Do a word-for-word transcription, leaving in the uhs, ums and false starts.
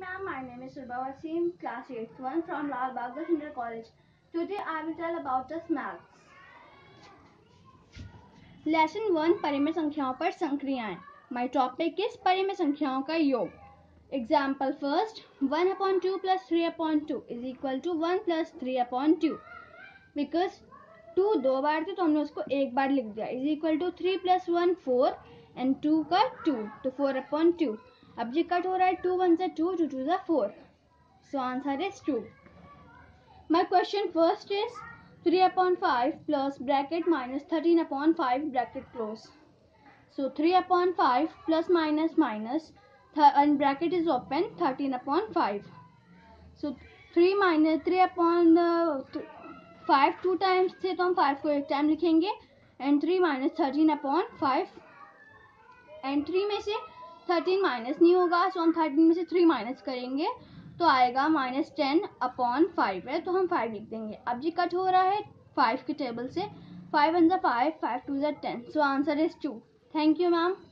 ma'am. My name is Subha Wasim, class eighth one from Lal Bagh Senior College. Today I will tell about the maths. Lesson one परिमेय संख्याओं पर संक्रियाएं. My topic is परिमेय संख्याओं का योग. Example first, one upon two plus three upon two is equal to one plus three upon two. Because two दो बार थे तो हमने उसको एक बार लिख दिया. Is equal to three plus one four and two का two तो four upon two. अब जी कट हो रहा है, टू वन से टू, टू टू से four, so answer is two. My question first is three upon five plus bracket minus thirteen upon five bracket close. So three upon five plus minus minus and bracket is open thirteen upon five. So three minus three upon five two times थे तो हम five को एक time लिखेंगे and three minus thirteen upon five and three में से thirteen minus नहीं होगा, सो हम थर्टीन में से थ्री माइनस करेंगे तो आएगा माइनस टेन अपॉन फाइव है तो हम फाइव लिख देंगे. अब जी कट हो रहा है फाइव के टेबल से, फाइव वन ज़ा फाइव, फाइव टू ज़ा ten, so answer is two. Thank you ma'am.